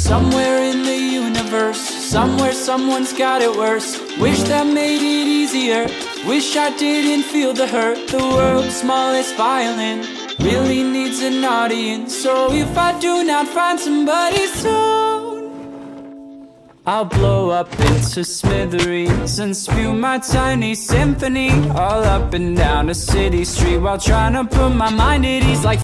Somewhere in the universe, somewhere someone's got it worse. Wish that made it easier, wish I didn't feel the hurt. The world's smallest violin really needs an audience. So if I do not find somebody soon, I'll blow up into smithereens and spew my tiny symphony all up and down a city street while trying to put my mind at ease like